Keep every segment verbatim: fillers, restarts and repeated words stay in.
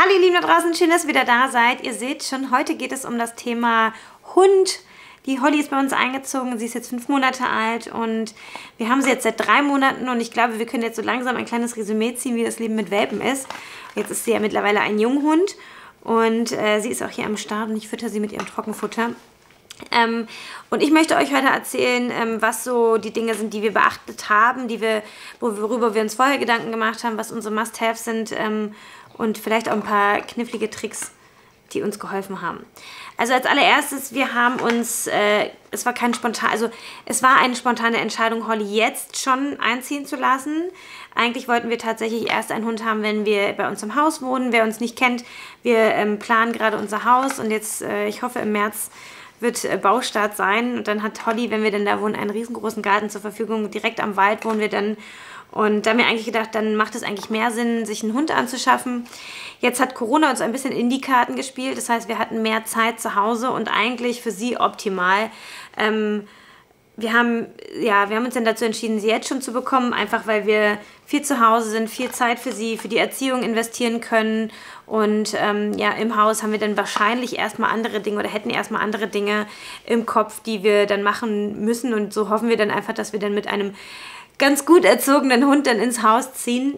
Hallo ihr Lieben da draußen, schön, dass ihr wieder da seid. Ihr seht schon, heute geht es um das Thema Hund. Die Holly ist bei uns eingezogen, sie ist jetzt fünf Monate alt und wir haben sie jetzt seit drei Monaten und ich glaube, wir können jetzt so langsam ein kleines Resümee ziehen, wie das Leben mit Welpen ist. Jetzt ist sie ja mittlerweile ein Junghund und äh, sie ist auch hier am Start und ich fütter sie mit ihrem Trockenfutter. Ähm, und ich möchte euch heute erzählen, ähm, was so die Dinge sind, die wir beachtet haben, die wir, worüber wir uns vorher Gedanken gemacht haben, was unsere Must-Haves sind ähm, und vielleicht auch ein paar knifflige Tricks, die uns geholfen haben. Also als allererstes, wir haben uns, äh, es war kein spontan, also es war eine spontane Entscheidung, Holly jetzt schon einziehen zu lassen. Eigentlich wollten wir tatsächlich erst einen Hund haben, wenn wir bei uns im Haus wohnen. Wer uns nicht kennt, wir ähm, planen gerade unser Haus und jetzt, äh, ich hoffe im März, wird äh, Baustart sein. Und dann hat Holly, wenn wir denn da wohnen, einen riesengroßen Garten zur Verfügung. Direkt am Wald wohnen wir dann. Und da haben wir eigentlich gedacht, dann macht es eigentlich mehr Sinn, sich einen Hund anzuschaffen. Jetzt hat Corona uns ein bisschen in die Karten gespielt. Das heißt, wir hatten mehr Zeit zu Hause und eigentlich für sie optimal. Ähm, wir haben, ja, wir haben uns dann dazu entschieden, sie jetzt schon zu bekommen, einfach weil wir viel zu Hause sind, viel Zeit für sie, für die Erziehung investieren können. Und ähm, ja, im Haus haben wir dann wahrscheinlich erstmal andere Dinge oder hätten erstmal andere Dinge im Kopf, die wir dann machen müssen. Und so hoffen wir dann einfach, dass wir dann mit einem ganz gut erzogenen Hund dann ins Haus ziehen.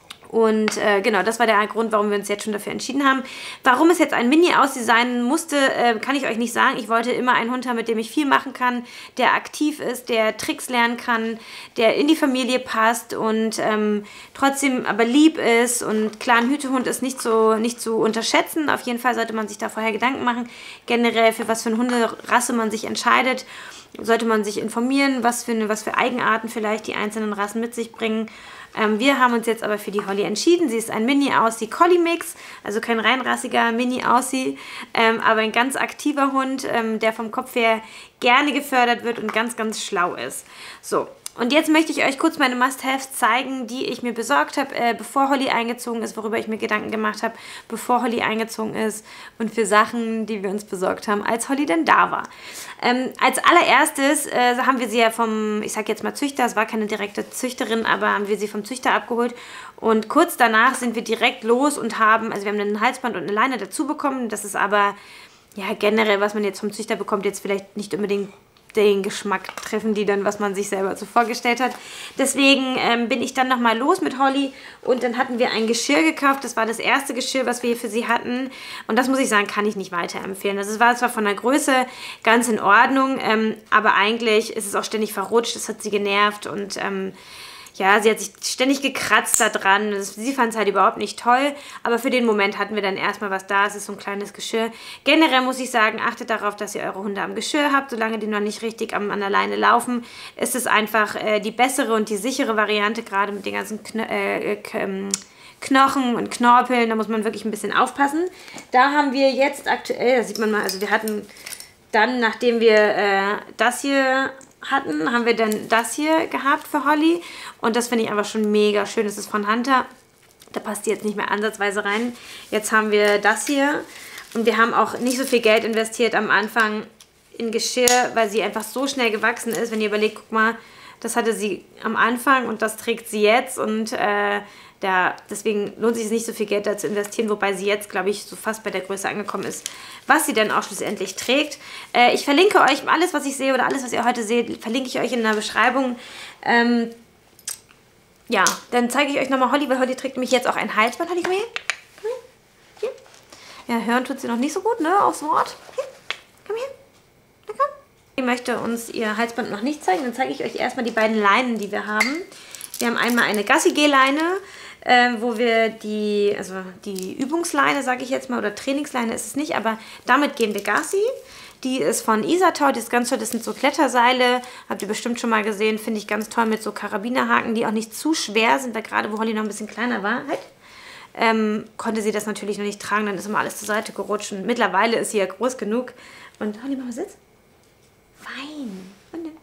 Und äh, genau, das war der Grund, warum wir uns jetzt schon dafür entschieden haben. Warum es jetzt ein Mini-Aussie sein musste, äh, kann ich euch nicht sagen. Ich wollte immer einen Hund haben, mit dem ich viel machen kann, der aktiv ist, der Tricks lernen kann, der in die Familie passt und ähm, trotzdem aber lieb ist. Und klar, ein Hütehund ist nicht so nicht zu unterschätzen. Auf jeden Fall sollte man sich da vorher Gedanken machen, generell für was für eine Hunderasse man sich entscheidet. Sollte man sich informieren, was für, eine, was für Eigenarten vielleicht die einzelnen Rassen mit sich bringen. Ähm, wir haben uns jetzt aber für die Holly entschieden. Sie ist ein Mini-Aussie-Collie-Mix, also kein reinrassiger Mini-Aussie, ähm, aber ein ganz aktiver Hund, ähm, der vom Kopf her gerne gefördert wird und ganz, ganz schlau ist. So. Und jetzt möchte ich euch kurz meine Must-Haves zeigen, die ich mir besorgt habe, äh, bevor Holly eingezogen ist, worüber ich mir Gedanken gemacht habe, bevor Holly eingezogen ist und für Sachen, die wir uns besorgt haben, als Holly denn da war. Ähm, als allererstes äh, haben wir sie ja vom, ich sag jetzt mal Züchter, es war keine direkte Züchterin, aber haben wir sie vom Züchter abgeholt und kurz danach sind wir direkt los und haben, also wir haben ein Halsband und eine Leine dazu bekommen, das ist aber ja generell, was man jetzt vom Züchter bekommt, jetzt vielleicht nicht unbedingt den Geschmack treffen, die dann, was man sich selber so vorgestellt hat. Deswegen ähm, bin ich dann nochmal los mit Holly und dann hatten wir ein Geschirr gekauft. Das war das erste Geschirr, was wir hier für sie hatten. Und das muss ich sagen, kann ich nicht weiterempfehlen. Das war zwar von der Größe ganz in Ordnung, ähm, aber eigentlich ist es auch ständig verrutscht. Das hat sie genervt und ähm, ja, sie hat sich ständig gekratzt da dran. Sie fand es halt überhaupt nicht toll. Aber für den Moment hatten wir dann erstmal was da. Es ist so ein kleines Geschirr. Generell muss ich sagen, achtet darauf, dass ihr eure Hunde am Geschirr habt. Solange die noch nicht richtig am, an der Leine laufen, ist es einfach äh, die bessere und die sichere Variante, gerade mit den ganzen Kno äh, äh, Knochen und Knorpeln. Da muss man wirklich ein bisschen aufpassen. Da haben wir jetzt aktuell, da sieht man mal, also wir hatten dann, nachdem wir äh, das hier hatten, haben wir dann das hier gehabt für Holly und das finde ich einfach schon mega schön. Das ist von Hunter, da passt die jetzt nicht mehr ansatzweise rein. Jetzt haben wir das hier und wir haben auch nicht so viel Geld investiert am Anfang in Geschirr, weil sie einfach so schnell gewachsen ist. Wenn ihr überlegt, guck mal, das hatte sie am Anfang und das trägt sie jetzt und äh, da, deswegen lohnt sich es nicht so viel Geld da zu investieren, wobei sie jetzt, glaube ich, so fast bei der Größe angekommen ist, was sie dann auch schlussendlich trägt. Äh, ich verlinke euch alles, was ich sehe oder alles, was ihr heute seht, verlinke ich euch in der Beschreibung. Ähm, ja, dann zeige ich euch nochmal Holly, weil Holly trägt nämlich jetzt auch ein Halsband. Holly, komm her. Komm her. Hier. Ja, hören tut sie noch nicht so gut, ne, aufs Wort. Hier. Komm her. Na komm. Ich möchte uns ihr Halsband noch nicht zeigen, dann zeige ich euch erstmal die beiden Leinen, die wir haben. Wir haben einmal eine Gassi-G-Leine, äh, wo wir die, also die Übungsleine, sage ich jetzt mal, oder Trainingsleine ist es nicht, aber damit gehen wir Gassi. Die ist von Isatau, die ist ganz toll, das sind so Kletterseile, habt ihr bestimmt schon mal gesehen, finde ich ganz toll mit so Karabinerhaken, die auch nicht zu schwer sind, weil gerade wo Holly noch ein bisschen kleiner war, halt, ähm, konnte sie das natürlich noch nicht tragen, dann ist immer alles zur Seite gerutscht und mittlerweile ist sie ja groß genug. Und Holly, mach mal Sitz. Fein.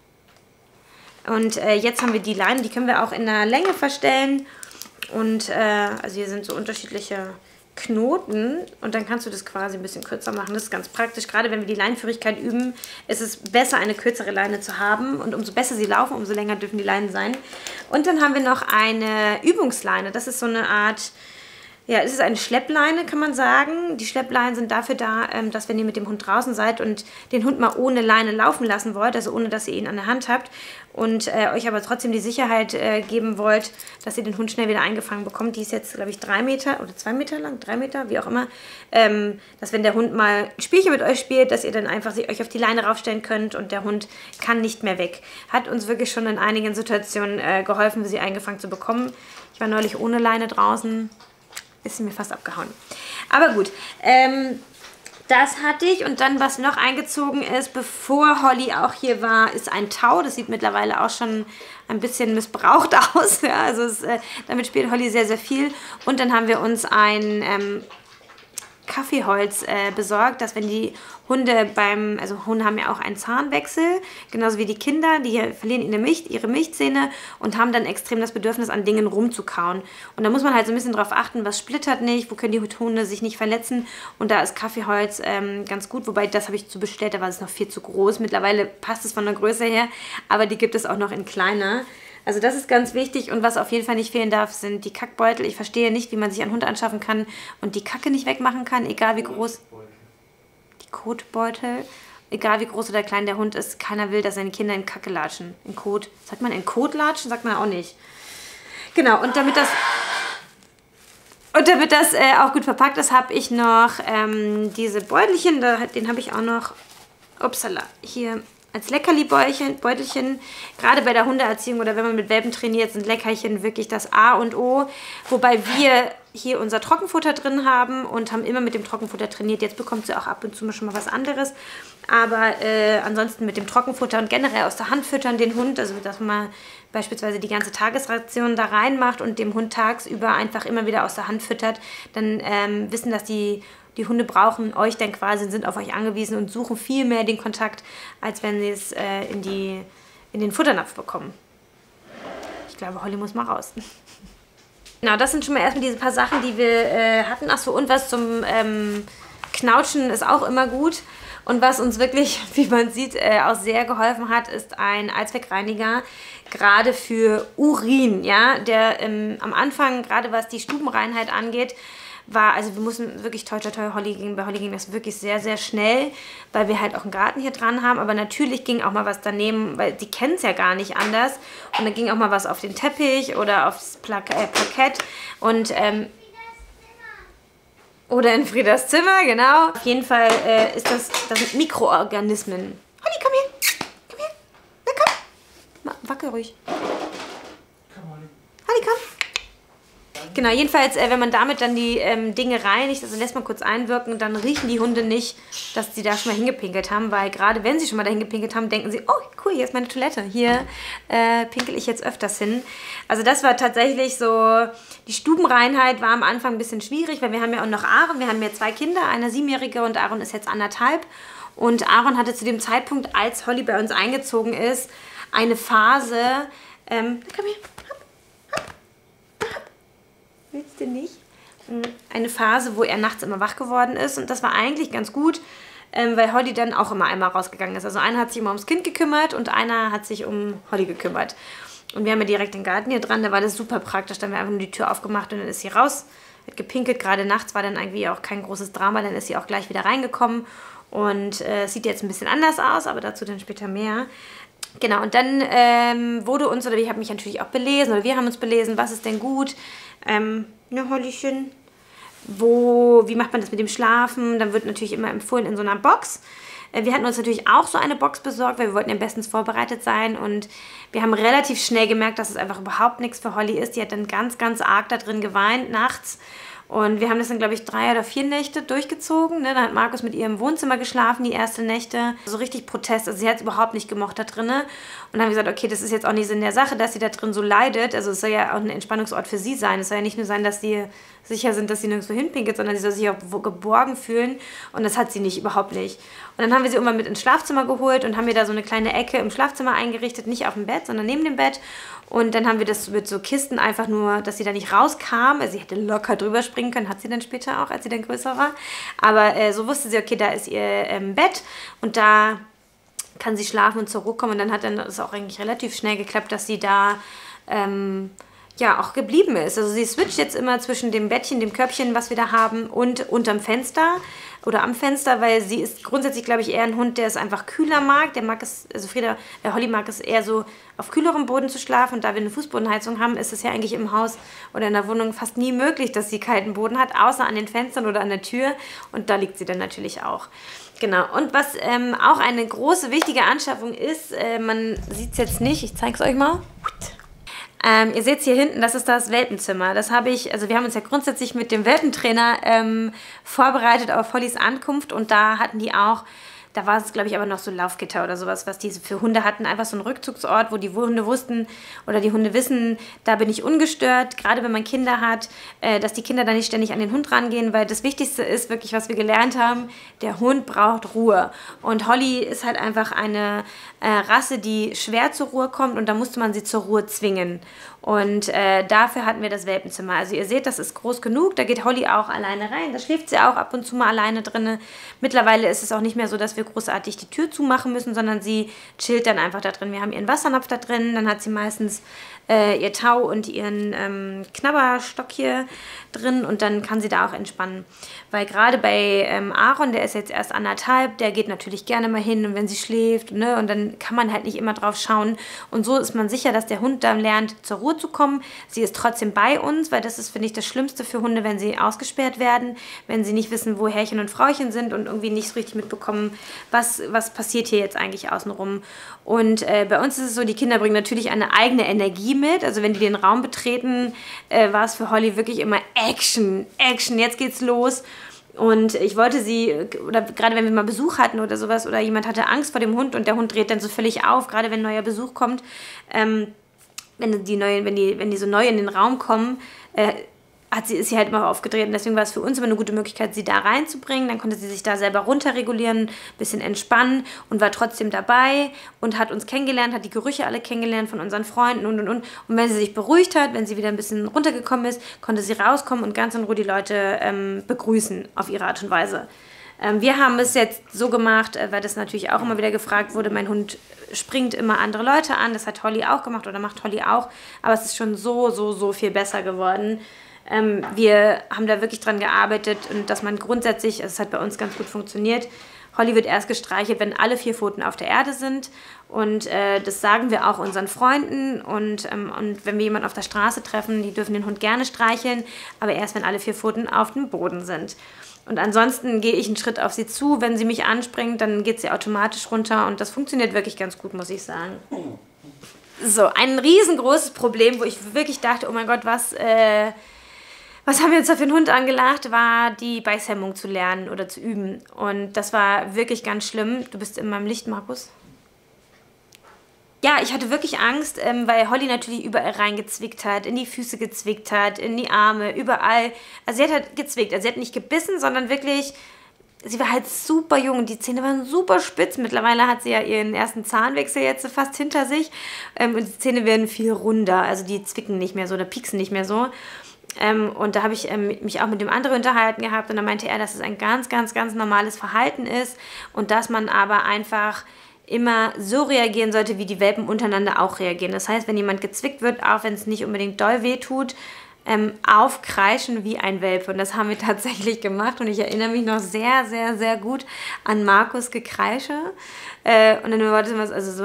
Und äh, jetzt haben wir die Leinen, die können wir auch in der Länge verstellen. Und äh, also hier sind so unterschiedliche Knoten und dann kannst du das quasi ein bisschen kürzer machen. Das ist ganz praktisch. Gerade wenn wir die Leinenführigkeit üben, ist es besser, eine kürzere Leine zu haben. Und umso besser sie laufen, umso länger dürfen die Leinen sein. Und dann haben wir noch eine Übungsleine. Das ist so eine Art Ja, es ist eine Schleppleine, kann man sagen. Die Schleppleinen sind dafür da, dass wenn ihr mit dem Hund draußen seid und den Hund mal ohne Leine laufen lassen wollt, also ohne, dass ihr ihn an der Hand habt und äh, euch aber trotzdem die Sicherheit äh, geben wollt, dass ihr den Hund schnell wieder eingefangen bekommt. Die ist jetzt, glaube ich, drei Meter oder zwei Meter lang, drei Meter, wie auch immer. Ähm, dass wenn der Hund mal ein Spielchen mit euch spielt, dass ihr dann einfach sich, euch auf die Leine raufstellen könnt und der Hund kann nicht mehr weg. Hat uns wirklich schon in einigen Situationen äh, geholfen, sie eingefangen zu bekommen. Ich war neulich ohne Leine draußen. Ist mir fast abgehauen. Aber gut, ähm, das hatte ich. Und dann, was noch eingezogen ist, bevor Holly auch hier war, ist ein Tau. Das sieht mittlerweile auch schon ein bisschen missbraucht aus. Ja, also es, äh, damit spielt Holly sehr, sehr viel. Und dann haben wir uns ein ähm, Kaffeeholz äh, besorgt, dass wenn die Hunde beim, also Hunde haben ja auch einen Zahnwechsel, genauso wie die Kinder, die verlieren ihre, Milch, ihre Milchzähne und haben dann extrem das Bedürfnis, an Dingen rumzukauen. Und da muss man halt so ein bisschen drauf achten, was splittert nicht, wo können die Hunde sich nicht verletzen. Und da ist Kaffeeholz ähm, ganz gut, wobei das habe ich zu bestellt, da war es noch viel zu groß. Mittlerweile passt es von der Größe her, aber die gibt es auch noch in kleiner. Also das ist ganz wichtig und was auf jeden Fall nicht fehlen darf, sind die Kackbeutel. Ich verstehe nicht, wie man sich einen Hund anschaffen kann und die Kacke nicht wegmachen kann, egal wie groß... Die Kotbeutel, egal wie groß oder klein der Hund ist, keiner will, dass seine Kinder in Kacke latschen. In Kot. Sagt man in Kot latschen? Sagt man auch nicht. Genau, und damit das... Und damit das äh, auch gut verpackt ist, habe ich noch ähm, diese Beutelchen, da, den habe ich auch noch... Upsala, hier... Als Leckerli-Beutelchen, gerade bei der Hundeerziehung oder wenn man mit Welpen trainiert, sind Leckerchen wirklich das A und O. Wobei wir hier unser Trockenfutter drin haben und haben immer mit dem Trockenfutter trainiert. Jetzt bekommt sie auch ab und zu mal schon mal was anderes. Aber äh, ansonsten mit dem Trockenfutter und generell aus der Hand füttern den Hund, also dass man beispielsweise die ganze Tagesration da reinmacht und dem Hund tagsüber einfach immer wieder aus der Hand füttert, dann ähm, wissen, dass die Die Hunde brauchen euch dann quasi, sind auf euch angewiesen und suchen viel mehr den Kontakt, als wenn sie es äh, in, die, in den Futternapf bekommen. Ich glaube, Holly muss mal raus. Genau, das sind schon mal erstmal diese paar Sachen, die wir äh, hatten. Achso, und was zum ähm, Knautschen ist auch immer gut. Und was uns wirklich, wie man sieht, äh, auch sehr geholfen hat, ist ein Allzweckreiniger, gerade für Urin. Ja? Der ähm, am Anfang, gerade was die Stubenreinheit angeht, war, also wir mussten wirklich toi toi toi, Holly ging, bei Holly ging das wirklich sehr, sehr schnell, weil wir halt auch einen Garten hier dran haben, aber natürlich ging auch mal was daneben, weil die kennen es ja gar nicht anders und dann ging auch mal was auf den Teppich oder aufs Plak äh, Parkett und ähm, oder in Friedas Zimmer, genau. Auf jeden Fall äh, ist das, das sind Mikroorganismen. Holly, komm her, komm her, na komm, wackel ruhig. Holly, komm. Genau, jedenfalls, äh, wenn man damit dann die ähm, Dinge reinigt, also lässt man kurz einwirken, dann riechen die Hunde nicht, dass sie da schon mal hingepinkelt haben, weil gerade wenn sie schon mal da hingepinkelt haben, denken sie, oh cool, hier ist meine Toilette, hier äh, pinkel ich jetzt öfters hin. Also das war tatsächlich so, die Stubenreinheit war am Anfang ein bisschen schwierig, weil wir haben ja auch noch Aaron, wir haben ja zwei Kinder, eine siebenjährige und Aaron ist jetzt anderthalb. Und Aaron hatte zu dem Zeitpunkt, als Holly bei uns eingezogen ist, eine Phase, ähm, komm her, willst du nicht? Eine Phase, wo er nachts immer wach geworden ist und das war eigentlich ganz gut, ähm, weil Holly dann auch immer einmal rausgegangen ist. Also einer hat sich immer ums Kind gekümmert und einer hat sich um Holly gekümmert. Und wir haben ja direkt den Garten hier dran, da war das super praktisch, dann haben wir einfach nur die Tür aufgemacht und dann ist sie raus, hat gepinkelt, gerade nachts war dann irgendwie auch kein großes Drama, dann ist sie auch gleich wieder reingekommen und äh, es sieht jetzt ein bisschen anders aus, aber dazu dann später mehr. Genau, und dann ähm, wurde uns, oder ich habe mich natürlich auch belesen, oder wir haben uns belesen, was ist denn gut, ähm, ne Hollychen, wo, wie macht man das mit dem Schlafen, dann wird natürlich immer empfohlen in so einer Box. Äh, wir hatten uns natürlich auch so eine Box besorgt, weil wir wollten ja bestens vorbereitet sein und wir haben relativ schnell gemerkt, dass es einfach überhaupt nichts für Holly ist. Die hat dann ganz, ganz arg da drin geweint nachts. Und wir haben das dann, glaube ich, drei oder vier Nächte durchgezogen. Ne? Dann hat Markus mit ihr im Wohnzimmer geschlafen, die erste Nächte. So richtig Protest. Also sie hat es überhaupt nicht gemocht da drin. Und dann haben wir gesagt, okay, das ist jetzt auch nicht Sinn der Sache, dass sie da drin so leidet. Also es soll ja auch ein Entspannungsort für sie sein. Es soll ja nicht nur sein, dass sie sicher sind, dass sie nirgendwo hinpinkelt, sondern sie soll sich auch geborgen fühlen. Und das hat sie nicht, überhaupt nicht. Und dann haben wir sie immer mit ins Schlafzimmer geholt und haben ihr da so eine kleine Ecke im Schlafzimmer eingerichtet. Nicht auf dem Bett, sondern neben dem Bett. Und dann haben wir das mit so Kisten einfach nur, dass sie da nicht rauskam. Also sie hätte locker drüber springen können, hat sie dann später auch, als sie dann größer war. Aber äh, so wusste sie, okay, da ist ihr ähm, Bett und da kann sie schlafen und zur Ruhe kommen. Und dann hat dann das auch eigentlich relativ schnell geklappt, dass sie da ähm, ja auch geblieben ist. Also sie switcht jetzt immer zwischen dem Bettchen, dem Körbchen, was wir da haben, und unterm Fenster oder am Fenster, weil sie ist grundsätzlich, glaube ich, eher ein Hund, der es einfach kühler mag. Der mag es, also Frieda, äh, Holly mag es eher so auf kühlerem Boden zu schlafen. Und da wir eine Fußbodenheizung haben, ist es ja eigentlich im Haus oder in der Wohnung fast nie möglich, dass sie kalten Boden hat, außer an den Fenstern oder an der Tür. Und da liegt sie dann natürlich auch. Genau, und was ähm, auch eine große, wichtige Anschaffung ist, äh, man sieht es jetzt nicht, ich zeige es euch mal. Ähm, ihr seht es hier hinten, das ist das Welpenzimmer. Das habe ich, also wir haben uns ja grundsätzlich mit dem Welpentrainer ähm, vorbereitet auf Hollys Ankunft und da hatten die auch, da war es, glaube ich, aber noch so Laufgitter oder sowas, was diese für Hunde hatten. Einfach so ein Rückzugsort, wo die Hunde wussten oder die Hunde wissen, da bin ich ungestört. Gerade wenn man Kinder hat, äh, dass die Kinder da nicht ständig an den Hund rangehen, weil das Wichtigste ist wirklich, was wir gelernt haben, der Hund braucht Ruhe. Und Holly ist halt einfach eine äh, Rasse, die schwer zur Ruhe kommt und da musste man sie zur Ruhe zwingen. Und äh, dafür hatten wir das Welpenzimmer. Also ihr seht, das ist groß genug. Da geht Holly auch alleine rein. Da schläft sie auch ab und zu mal alleine drin. Mittlerweile ist es auch nicht mehr so, dass wir großartig die Tür zumachen müssen, sondern sie chillt dann einfach da drin. Wir haben ihren Wassernapf da drin. Dann hat sie meistens äh, ihr Tau und ihren ähm, Knabberstock hier drin. Und dann kann sie da auch entspannen. Weil gerade bei ähm, Aaron, der ist jetzt erst anderthalb, der geht natürlich gerne mal hin und wenn sie schläft, ne, und dann kann man halt nicht immer drauf schauen. Und so ist man sicher, dass der Hund dann lernt, zur Ruhe zu kommen. Sie ist trotzdem bei uns, weil das ist, finde ich, das Schlimmste für Hunde, wenn sie ausgesperrt werden, wenn sie nicht wissen, wo Herrchen und Frauchen sind und irgendwie nicht so richtig mitbekommen, was, was passiert hier jetzt eigentlich außenrum. Und äh, bei uns ist es so, die Kinder bringen natürlich eine eigene Energie mit. Also wenn die den Raum betreten, äh, war es für Holly wirklich immer Action, Action, jetzt geht's los. Und ich wollte sie, oder gerade wenn wir mal Besuch hatten oder sowas, oder jemand hatte Angst vor dem Hund und der Hund dreht dann so völlig auf, gerade wenn neuer Besuch kommt, ähm, wenn die, neuen, wenn, die, wenn die so neu in den Raum kommen, äh, hat sie, ist sie halt immer aufgedreht. Und deswegen war es für uns immer eine gute Möglichkeit, sie da reinzubringen. Dann konnte sie sich da selber runterregulieren, ein bisschen entspannen und war trotzdem dabei und hat uns kennengelernt, hat die Gerüche alle kennengelernt von unseren Freunden und und und. Und wenn sie sich beruhigt hat, wenn sie wieder ein bisschen runtergekommen ist, konnte sie rauskommen und ganz in Ruhe die Leute ähm, begrüßen auf ihre Art und Weise. Ähm, wir haben es jetzt so gemacht, äh, weil das natürlich auch immer wieder gefragt wurde, mein Hund springt immer andere Leute an. Das hat Holly auch gemacht oder macht Holly auch. Aber es ist schon so, so, so viel besser geworden. Ähm, wir haben da wirklich dran gearbeitet und dass man grundsätzlich, also es hat bei uns ganz gut funktioniert, Holly wird erst gestreichelt, wenn alle vier Pfoten auf der Erde sind und äh, das sagen wir auch unseren Freunden und, ähm, und wenn wir jemanden auf der Straße treffen, die dürfen den Hund gerne streicheln, aber erst wenn alle vier Pfoten auf dem Boden sind. Und ansonsten gehe ich einen Schritt auf sie zu, wenn sie mich anspringt, dann geht sie automatisch runter und das funktioniert wirklich ganz gut, muss ich sagen. So, ein riesengroßes Problem, wo ich wirklich dachte, oh mein Gott, was... Äh, Was haben wir uns da für einen Hund angelacht, war die Beißhemmung zu lernen oder zu üben. Und das war wirklich ganz schlimm. Du bist in meinem Licht, Markus. Ja, ich hatte wirklich Angst, ähm, weil Holly natürlich überall reingezwickt hat, in die Füße gezwickt hat, in die Arme, überall. Also sie hat halt gezwickt. Also sie hat nicht gebissen, sondern wirklich... Sie war halt super jung und die Zähne waren super spitz. Mittlerweile hat sie ja ihren ersten Zahnwechsel jetzt fast hinter sich. Ähm, und die Zähne werden viel runder. Also die zwicken nicht mehr so oder pieksen nicht mehr so. Ähm, und da habe ich ähm, mich auch mit dem anderen unterhalten gehabt und da meinte er, dass es ein ganz, ganz, ganz normales Verhalten ist und dass man aber einfach immer so reagieren sollte, wie die Welpen untereinander auch reagieren. Das heißt, wenn jemand gezwickt wird, auch wenn es nicht unbedingt doll weh tut, ähm, aufkreischen wie ein Welpe. Und das haben wir tatsächlich gemacht und ich erinnere mich noch sehr, sehr, sehr gut an Markus Gekreische. Äh, und dann war das immer also so,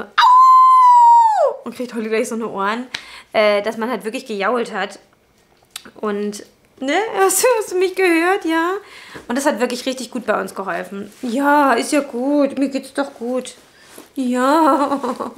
Au! Und kriegt Holly gleich so eine Ohren, äh, dass man halt wirklich gejault hat. Und, ne, hast du, hast du mich gehört, ja? Und das hat wirklich richtig gut bei uns geholfen. Ja, ist ja gut, mir geht's doch gut. Ja.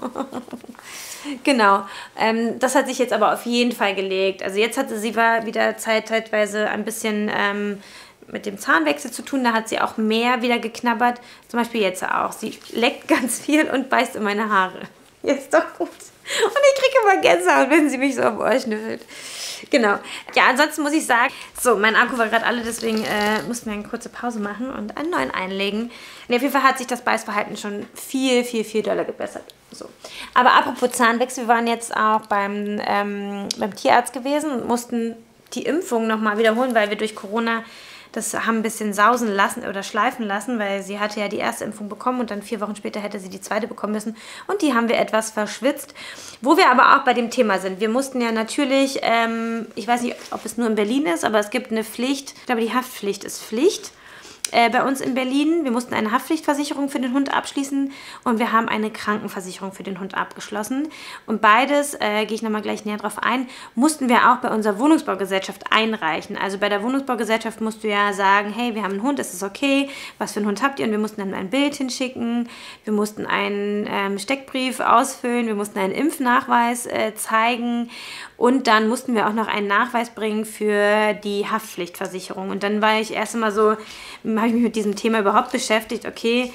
Genau. Ähm, das hat sich jetzt aber auf jeden Fall gelegt. Also jetzt hatte sie war wieder Zeit, zeitweise ein bisschen ähm, mit dem Zahnwechsel zu tun. Da hat sie auch mehr wieder geknabbert. Zum Beispiel jetzt auch. Sie leckt ganz viel und beißt in meine Haare. Jetzt doch gut. Und ich kriege immer Gänsehaut, wenn sie mich so am Ohr schnüffelt. Genau. Ja, ansonsten muss ich sagen, so, mein Akku war gerade alle, deswegen äh, mussten wir eine kurze Pause machen und einen neuen einlegen. Und auf jeden Fall hat sich das Beißverhalten schon viel, viel, viel doller gebessert. So. Aber apropos Zahnwechsel, wir waren jetzt auch beim, ähm, beim Tierarzt gewesen und mussten die Impfung nochmal wiederholen, weil wir durch Corona das haben ein bisschen sausen lassen oder schleifen lassen, weil sie hatte ja die erste Impfung bekommen und dann vier Wochen später hätte sie die zweite bekommen müssen. Und die haben wir etwas verschwitzt. Wo wir aber auch bei dem Thema sind. Wir mussten ja natürlich, ähm, ich weiß nicht, ob es nur in Berlin ist, aber es gibt eine Pflicht. Ich glaube, die Haftpflicht ist Pflicht. Äh, bei uns in Berlin, wir mussten eine Haftpflichtversicherung für den Hund abschließen und wir haben eine Krankenversicherung für den Hund abgeschlossen. Und beides, äh, gehe ich nochmal gleich näher drauf ein, mussten wir auch bei unserer Wohnungsbaugesellschaft einreichen. Also bei der Wohnungsbaugesellschaft musst du ja sagen, hey, wir haben einen Hund, ist es okay? Was für einen Hund habt ihr? Und wir mussten dann ein Bild hinschicken, wir mussten einen ähm, Steckbrief ausfüllen, wir mussten einen Impfnachweis äh, zeigen und dann mussten wir auch noch einen Nachweis bringen für die Haftpflichtversicherung. Und dann war ich erst einmal so, habe ich mich mit diesem Thema überhaupt beschäftigt, okay,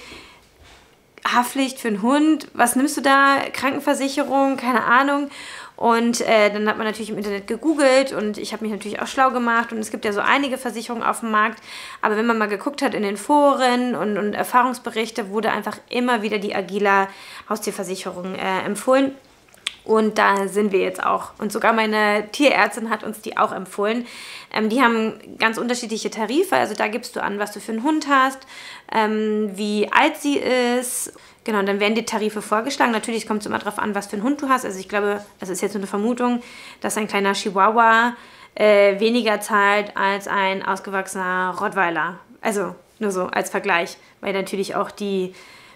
Haftpflicht für einen Hund, was nimmst du da? Krankenversicherung, keine Ahnung. Und äh, dann hat man natürlich im Internet gegoogelt und ich habe mich natürlich auch schlau gemacht und es gibt ja so einige Versicherungen auf dem Markt, aber wenn man mal geguckt hat in den Foren und, und Erfahrungsberichte, wurde einfach immer wieder die Agila Haustierversicherung äh, empfohlen. Und da sind wir jetzt auch. Und sogar meine Tierärztin hat uns die auch empfohlen. Ähm, die haben ganz unterschiedliche Tarife. Also da gibst du an, was du für einen Hund hast, ähm, wie alt sie ist. Genau, und dann werden die Tarife vorgeschlagen. Natürlich kommt es immer darauf an, was für einen Hund du hast. Also ich glaube, das ist jetzt nur eine Vermutung, dass ein kleiner Chihuahua äh, weniger zahlt als ein ausgewachsener Rottweiler. Also nur so als Vergleich, weil natürlich auch die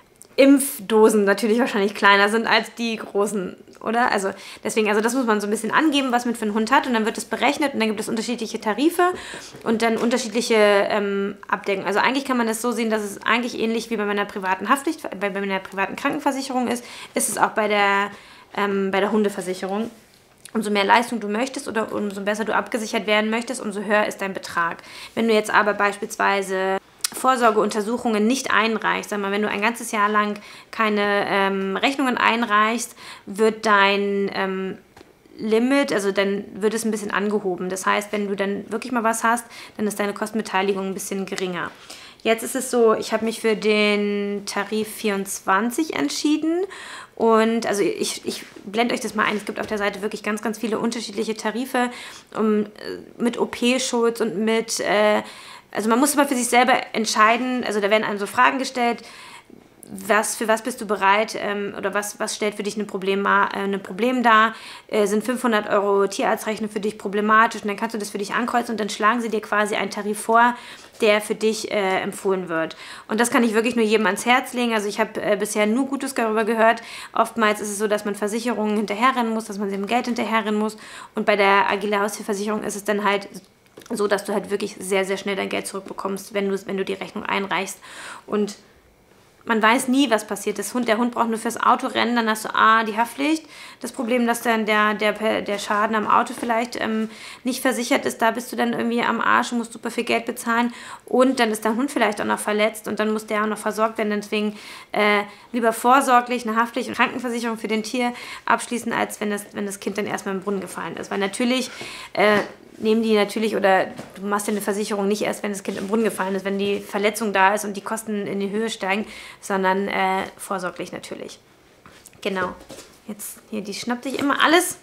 Impfdosen natürlich wahrscheinlich kleiner sind als die großen, oder? Also deswegen, also das muss man so ein bisschen angeben, was man für einen Hund hat und dann wird es berechnet und dann gibt es unterschiedliche Tarife und dann unterschiedliche ähm, Abdeckungen. Also eigentlich kann man das so sehen, dass es eigentlich ähnlich wie bei meiner privaten Haftpflicht, bei, bei meiner privaten Krankenversicherung ist, ist es auch bei der, ähm, bei der Hundeversicherung. Umso mehr Leistung du möchtest oder umso besser du abgesichert werden möchtest, umso höher ist dein Betrag. Wenn du jetzt aber beispielsweise Vorsorgeuntersuchungen nicht einreichst, sag mal, wenn du ein ganzes Jahr lang keine ähm, Rechnungen einreichst, wird dein ähm, Limit, also dann wird es ein bisschen angehoben. Das heißt, wenn du dann wirklich mal was hast, dann ist deine Kostenbeteiligung ein bisschen geringer. Jetzt ist es so, ich habe mich für den Tarif vierundzwanzig entschieden und also ich, ich blende euch das mal ein, es gibt auf der Seite wirklich ganz, ganz viele unterschiedliche Tarife um, mit O P-Schutz und mit, äh, also man muss immer für sich selber entscheiden, also da werden einem so Fragen gestellt, was, für was bist du bereit ähm, oder was, was stellt für dich ein Problem, äh, ein Problem dar? Äh, sind fünfhundert Euro Tierarztrechnung für dich problematisch? Und dann kannst du das für dich ankreuzen und dann schlagen sie dir quasi einen Tarif vor, der für dich äh, empfohlen wird. Und das kann ich wirklich nur jedem ans Herz legen. Also ich habe äh, bisher nur Gutes darüber gehört. Oftmals ist es so, dass man Versicherungen hinterherrennen muss, dass man dem Geld hinterherrennen muss. Und bei der Agila Haustierversicherung ist es dann halt so, dass du halt wirklich sehr, sehr schnell dein Geld zurückbekommst, wenn du, wenn du die Rechnung einreichst. Und man weiß nie, was passiert. Das Hund, der Hund braucht nur fürs Auto rennen, dann hast du A, die Haftpflicht. Das Problem, dass dann der, der, der Schaden am Auto vielleicht ähm, nicht versichert ist, da bist du dann irgendwie am Arsch und musst super viel Geld bezahlen. Und dann ist dein Hund vielleicht auch noch verletzt und dann muss der auch noch versorgt werden. Deswegen äh, lieber vorsorglich eine Haftpflicht und Krankenversicherung für den Tier abschließen, als wenn das, wenn das Kind dann erstmal im Brunnen gefallen ist. Weil natürlich äh, nehmen die natürlich, oder du machst ja eine Versicherung nicht erst, wenn das Kind im Brunnen gefallen ist, wenn die Verletzung da ist und die Kosten in die Höhe steigen, sondern äh, vorsorglich natürlich. Genau. Jetzt, hier, die schnappt sich immer alles.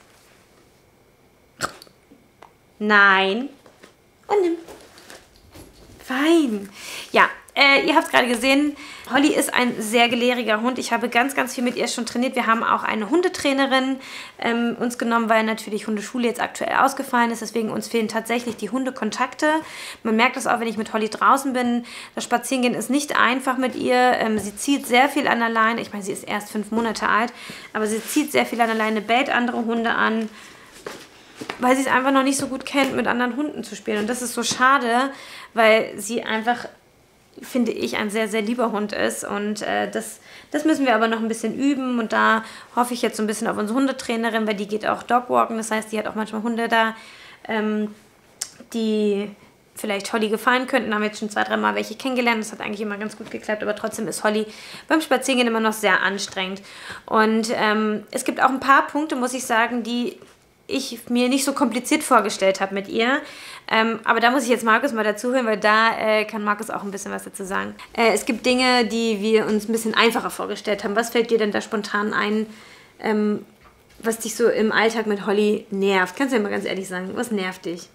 Nein. Und nimm. Fein. Ja, äh, ihr habt es gerade gesehen, Holly ist ein sehr gelehriger Hund. Ich habe ganz, ganz viel mit ihr schon trainiert. Wir haben auch eine Hundetrainerin ähm, uns genommen, weil natürlich Hundeschule jetzt aktuell ausgefallen ist. Deswegen uns fehlen tatsächlich die Hundekontakte. Man merkt das auch, wenn ich mit Holly draußen bin. Das Spazierengehen ist nicht einfach mit ihr. Ähm, sie zieht sehr viel an der Leine. Ich meine, sie ist erst fünf Monate alt, aber sie zieht sehr viel an der Leine, bellt andere Hunde an, weil sie es einfach noch nicht so gut kennt, mit anderen Hunden zu spielen. Und das ist so schade, weil sie einfach, finde ich, ein sehr, sehr lieber Hund ist. Und äh, das, das müssen wir aber noch ein bisschen üben. Und da hoffe ich jetzt so ein bisschen auf unsere Hundetrainerin, weil die geht auch Dogwalken. Das heißt, die hat auch manchmal Hunde da, ähm, die vielleicht Holly gefallen könnten. Da haben wir jetzt schon zwei, drei Mal welche kennengelernt. Das hat eigentlich immer ganz gut geklappt. Aber trotzdem ist Holly beim Spazierengehen immer noch sehr anstrengend. Und ähm, es gibt auch ein paar Punkte, muss ich sagen, die ich mir nicht so kompliziert vorgestellt habe mit ihr. Ähm, aber da muss ich jetzt Markus mal dazu hören, weil da äh, kann Markus auch ein bisschen was dazu sagen. Äh, es gibt Dinge, die wir uns ein bisschen einfacher vorgestellt haben. Was fällt dir denn da spontan ein, ähm, was dich so im Alltag mit Holly nervt? Kannst du ja mal ganz ehrlich sagen, was nervt dich?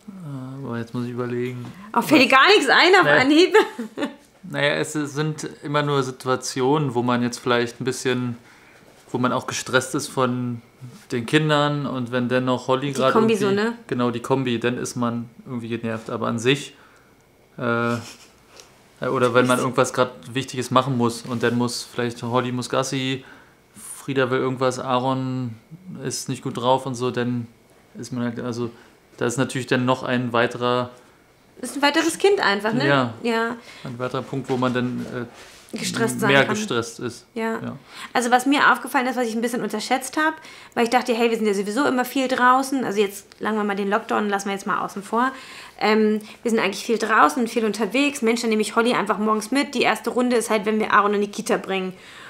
Aber jetzt muss ich überlegen. Auch fällt dir gar nichts ein auf naja. Anhieb? Naja, es sind immer nur Situationen, wo man jetzt vielleicht ein bisschen, wo man auch gestresst ist von den Kindern und wenn dann noch Holly gerade Kombi irgendwie, so, ne? Genau, die Kombi, dann ist man irgendwie genervt. Aber an sich, äh, oder wenn man irgendwas gerade Wichtiges machen muss und dann muss vielleicht Holly muss Gassi, Frieda will irgendwas, Aaron ist nicht gut drauf und so, dann ist man halt, also da ist natürlich dann noch ein weiterer... Das ist ein weiteres Kind einfach, ne? Ja. ja. Ein weiterer Punkt, wo man dann äh, gestresst sein mehr kann. gestresst ist. Ja. ja. Also was mir aufgefallen ist, was ich ein bisschen unterschätzt habe, weil ich dachte, hey, wir sind ja sowieso immer viel draußen. Also jetzt, sagen wir mal, den Lockdown lassen wir jetzt mal außen vor. Ähm, wir sind eigentlich viel draußen und viel unterwegs. Mensch, dann nehme ich Holly einfach morgens mit. Die erste Runde ist halt, wenn wir Aaron in die Kita bringen.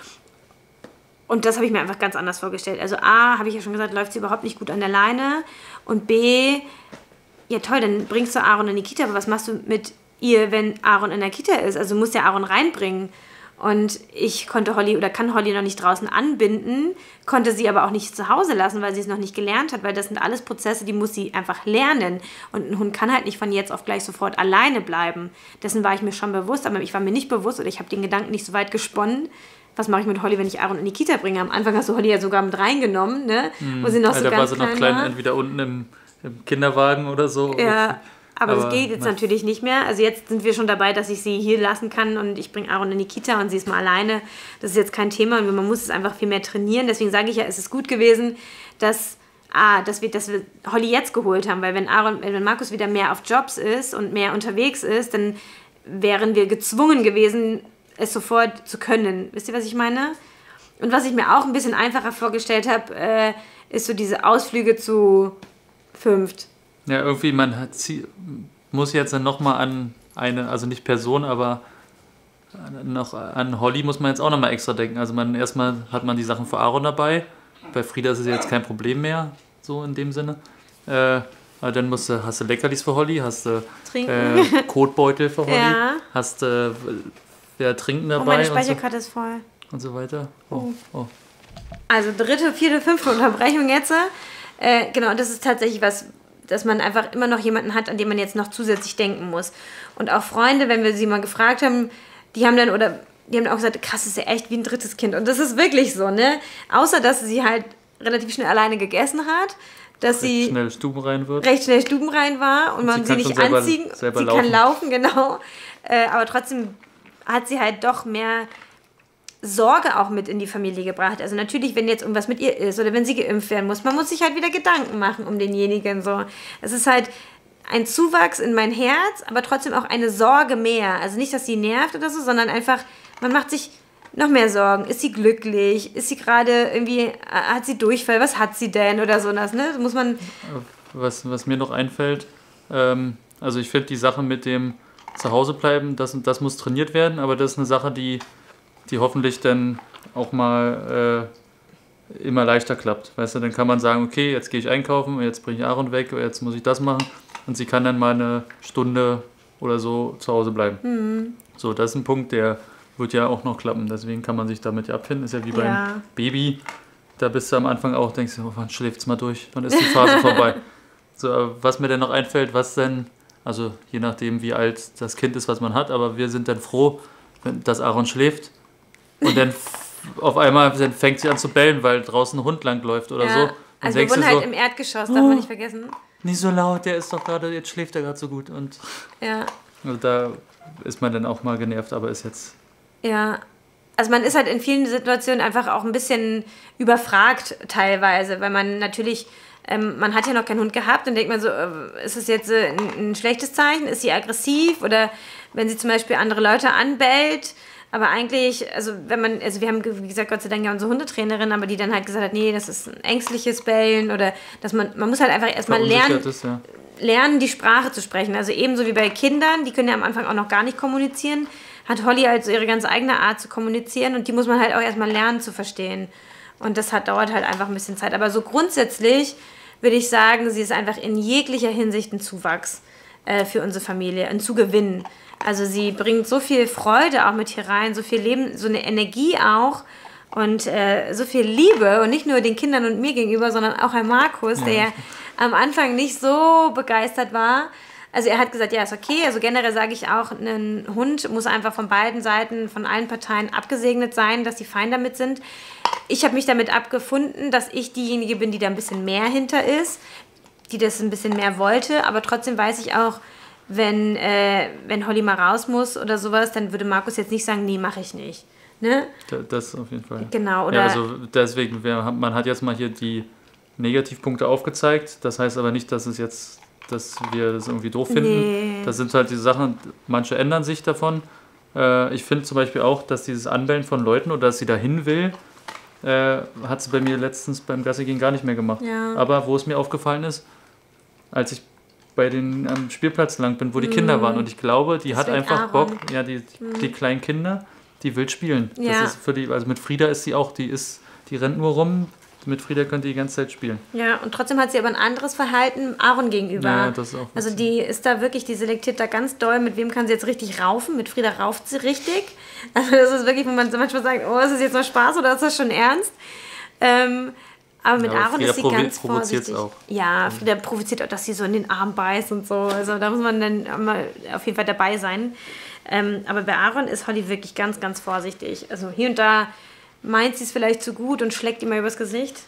Und das habe ich mir einfach ganz anders vorgestellt. Also A, habe ich ja schon gesagt, läuft sie überhaupt nicht gut an der Leine. Und B, ja toll, dann bringst du Aaron in die Kita, aber was machst du mit ihr, wenn Aaron in der Kita ist? Also du musst ja Aaron reinbringen. Und ich konnte Holly oder kann Holly noch nicht draußen anbinden, konnte sie aber auch nicht zu Hause lassen, weil sie es noch nicht gelernt hat, weil das sind alles Prozesse, die muss sie einfach lernen. Und ein Hund kann halt nicht von jetzt auf gleich sofort alleine bleiben. Dessen war ich mir schon bewusst, aber ich war mir nicht bewusst oder ich habe den Gedanken nicht so weit gesponnen. Was mache ich mit Holly, wenn ich Aaron in die Kita bringe? Am Anfang hast du Holly ja sogar mit reingenommen, ne? Mhm. Wo sie noch ja, so da ganz war sie noch klein klein, war. entweder unten im, im Kinderwagen oder so. Ja, aber, aber das geht jetzt na. natürlich nicht mehr. Also jetzt sind wir schon dabei, dass ich sie hier lassen kann und ich bringe Aaron in die Kita und sie ist mal alleine. Das ist jetzt kein Thema und man muss es einfach viel mehr trainieren. Deswegen sage ich ja, es ist gut gewesen, dass, ah, dass, wir, dass wir Holly jetzt geholt haben, weil wenn, Aaron, wenn Markus wieder mehr auf Jobs ist und mehr unterwegs ist, dann wären wir gezwungen gewesen, es sofort zu können. Wisst ihr, was ich meine? Und was ich mir auch ein bisschen einfacher vorgestellt habe, äh, ist so diese Ausflüge zu fünft. Ja, irgendwie, man hat, sie, muss jetzt dann nochmal an eine, also nicht Person, aber noch an Holly muss man jetzt auch nochmal extra denken. Also man erstmal hat man die Sachen für Aaron dabei. Bei Frieda ist es jetzt kein Problem mehr, so in dem Sinne. Äh, aber dann musst du, hast du Leckerlis für Holly, hast du äh, Kotbeutel für Holly, Ja. hast du äh, ja, Trinken dabei. Oh, meine und so. Speicherkarte ist voll. Und so weiter. Oh, oh. Also dritte, vierte, fünfte Unterbrechung jetzt. Äh, genau, und das ist tatsächlich was, dass man einfach immer noch jemanden hat, an den man jetzt noch zusätzlich denken muss. Und auch Freunde, wenn wir sie mal gefragt haben, die haben dann, oder die haben dann auch gesagt, krass, das ist ja echt wie ein drittes Kind. Und das ist wirklich so, ne? Außer, dass sie halt relativ schnell alleine gegessen hat, dass recht sie schnell stubenrein wird. recht schnell stubenrein war und, und man sie, sie nicht selber, anziehen. selber sie laufen. kann laufen, genau. Äh, aber trotzdem hat sie halt doch mehr Sorge auch mit in die Familie gebracht. Also natürlich, wenn jetzt irgendwas mit ihr ist oder wenn sie geimpft werden muss, man muss sich halt wieder Gedanken machen um denjenigen. So. Es ist halt ein Zuwachs in mein Herz, aber trotzdem auch eine Sorge mehr. Also nicht, dass sie nervt oder so, sondern einfach, man macht sich noch mehr Sorgen. Ist sie glücklich? Ist sie gerade irgendwie, hat sie Durchfall? Was hat sie denn? Oder so das, ne? Das muss man... Was, was mir noch einfällt, ähm, also ich finde die Sache mit dem Zuhause bleiben, das, das muss trainiert werden, aber das ist eine Sache, die die hoffentlich dann auch mal äh, immer leichter klappt. Weißt du, dann kann man sagen, okay, jetzt gehe ich einkaufen, jetzt bringe ich Aaron weg, jetzt muss ich das machen. Und sie kann dann mal eine Stunde oder so zu Hause bleiben. Mhm. So, das ist ein Punkt, der wird ja auch noch klappen. Deswegen kann man sich damit ja abfinden. Ist ja wie beim Ja. Baby. Da bist du am Anfang auch, denkst du, oh, wann schläft's mal durch? Dann ist die Phase vorbei. So, was mir dann noch einfällt, was denn, also je nachdem, wie alt das Kind ist, was man hat, aber wir sind dann froh, wenn, dass Aaron schläft. Und dann auf einmal dann fängt sie an zu bellen, weil draußen ein Hund langläuft oder Ja. so. Und Also wir wohnen so, halt im Erdgeschoss, darf man nicht vergessen. nicht so laut, der ist doch gerade, jetzt schläft er gerade so gut. Und Ja. also da ist man dann auch mal genervt, aber ist jetzt... Ja. Also man ist halt in vielen Situationen einfach auch ein bisschen überfragt teilweise, weil man natürlich, ähm, man hat ja noch keinen Hund gehabt und denkt man so, äh, ist es jetzt äh, ein, ein schlechtes Zeichen? Ist sie aggressiv? Oder wenn sie zum Beispiel andere Leute anbellt? Aber eigentlich, also wenn man, also wir haben, wie gesagt, Gott sei Dank ja unsere Hundetrainerin, aber die dann halt gesagt hat, nee, das ist ein ängstliches Bellen oder dass man, man muss halt einfach erstmal lernen, ist, ja. lernen, die Sprache zu sprechen. Also ebenso wie bei Kindern, die können ja am Anfang auch noch gar nicht kommunizieren, hat Holly halt so ihre ganz eigene Art zu kommunizieren und die muss man halt auch erstmal lernen zu verstehen. Und das hat, dauert halt einfach ein bisschen Zeit. Aber so grundsätzlich würde ich sagen, sie ist einfach in jeglicher Hinsicht ein Zuwachs äh, für unsere Familie, ein Zugewinn. Also sie bringt so viel Freude auch mit hier rein, so viel Leben, so eine Energie auch und äh, so viel Liebe und nicht nur den Kindern und mir gegenüber, sondern auch Herrn Markus, ja. der ja am Anfang nicht so begeistert war. Also er hat gesagt, ja, ist okay. Also generell sage ich auch, ein Hund muss einfach von beiden Seiten, von allen Parteien abgesegnet sein, dass die fein damit sind. Ich habe mich damit abgefunden, dass ich diejenige bin, die da ein bisschen mehr hinter ist, die das ein bisschen mehr wollte. Aber trotzdem weiß ich auch, wenn, äh, wenn Holly mal raus muss oder sowas, dann würde Markus jetzt nicht sagen, nee, mache ich nicht. Ne? Das auf jeden Fall. Genau. Oder ja, also deswegen, man hat jetzt mal hier die Negativpunkte aufgezeigt. Das heißt aber nicht, dass es jetzt... dass wir das irgendwie doof finden. Nee. Das sind halt die Sachen, manche ändern sich davon. Äh, ich finde zum Beispiel auch, dass dieses Anbellen von Leuten oder dass sie dahin will, äh, hat sie bei mir letztens beim Gassi gehen gar nicht mehr gemacht. Ja. Aber wo es mir aufgefallen ist, als ich bei den am Spielplatz lang bin, wo die mm. Kinder waren und ich glaube, die das hat einfach Aaron. Bock, ja, die, mm. die kleinen Kinder, die will spielen. Ja. Das ist für die, also mit Frieda ist sie auch, die ist, die rennt nur rum. Mit Frieda könnte die ganze Zeit spielen. Ja, und trotzdem hat sie aber ein anderes Verhalten Aaron gegenüber. Ja, das ist auch also die ist da wirklich, die selektiert da ganz doll, mit wem kann sie jetzt richtig raufen. Mit Frieda rauft sie richtig. Also das ist wirklich, wo man so manchmal sagt, oh, ist das jetzt noch Spaß oder ist das schon ernst? Ähm, aber mit ja, aber Aaron Frieda ist sie ganz vorsichtig. Auch. Ja, Frieda provoziert auch, dass sie so in den Arm beißt und so. Also da muss man dann mal auf jeden Fall dabei sein. Ähm, aber bei Aaron ist Holly wirklich ganz, ganz vorsichtig. Also hier und da meint sie es vielleicht zu gut und schlägt ihm mal übers Gesicht.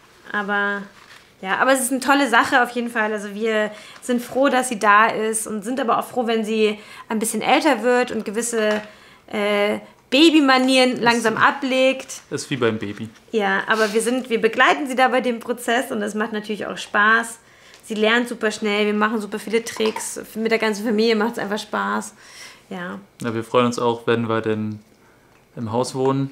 Aber ja, aber es ist eine tolle Sache auf jeden Fall. Also wir sind froh, dass sie da ist und sind aber auch froh, wenn sie ein bisschen älter wird und gewisse äh, Babymanieren langsam ablegt. Ist wie beim Baby. Ja, aber wir sind, wir begleiten sie da bei dem Prozess und das macht natürlich auch Spaß. Sie lernt super schnell, wir machen super viele Tricks. Mit der ganzen Familie macht es einfach Spaß. Ja. Ja, wir freuen uns auch, wenn wir denn im Haus wohnen.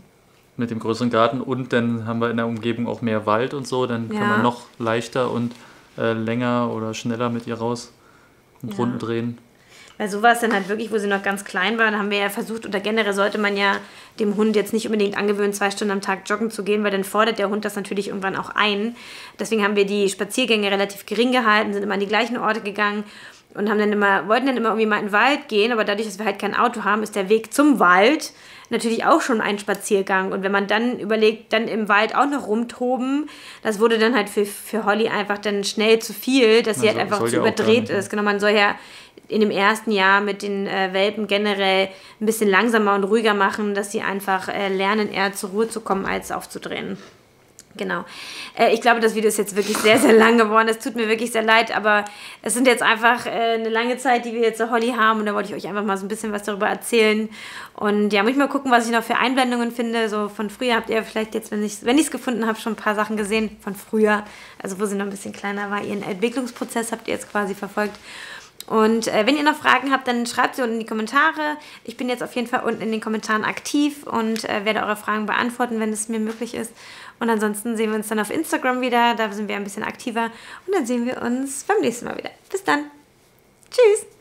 Mit dem größeren Garten und dann haben wir in der Umgebung auch mehr Wald und so, dann ja. kann man noch leichter und äh, länger oder schneller mit ihr raus und ja. Runden drehen. Weil so war es dann halt wirklich, wo sie noch ganz klein war, da haben wir ja versucht, oder generell sollte man ja dem Hund jetzt nicht unbedingt angewöhnen, zwei Stunden am Tag joggen zu gehen, weil dann fordert der Hund das natürlich irgendwann auch ein. Deswegen haben wir die Spaziergänge relativ gering gehalten, sind immer an die gleichen Orte gegangen und haben dann immer, wollten dann immer irgendwie mal in den Wald gehen, aber dadurch, dass wir halt kein Auto haben, ist der Weg zum Wald natürlich auch schon ein Spaziergang. Und wenn man dann überlegt, dann im Wald auch noch rumtoben, das wurde dann halt für, für Holly einfach dann schnell zu viel, dass sie also, halt einfach zu überdreht ist. Genau, man soll ja in dem ersten Jahr mit den äh, Welpen generell ein bisschen langsamer und ruhiger machen, dass sie einfach äh, lernen, eher zur Ruhe zu kommen, als aufzudrehen. Genau. Äh, ich glaube, das Video ist jetzt wirklich sehr, sehr lang geworden. Es tut mir wirklich sehr leid, aber es sind jetzt einfach äh, eine lange Zeit, die wir jetzt so Holly haben und da wollte ich euch einfach mal so ein bisschen was darüber erzählen. Und ja, muss ich mal gucken, was ich noch für Einblendungen finde. So von früher habt ihr vielleicht jetzt, wenn ich es wenn ich's gefunden habe, schon ein paar Sachen gesehen von früher. Also wo sie noch ein bisschen kleiner war. Ihren Entwicklungsprozess habt ihr jetzt quasi verfolgt. Und äh, wenn ihr noch Fragen habt, dann schreibt sie unten in die Kommentare. Ich bin jetzt auf jeden Fall unten in den Kommentaren aktiv und äh, werde eure Fragen beantworten, wenn es mir möglich ist. Und ansonsten sehen wir uns dann auf Instagram wieder. Da sind wir ein bisschen aktiver. Und dann sehen wir uns beim nächsten Mal wieder. Bis dann. Tschüss.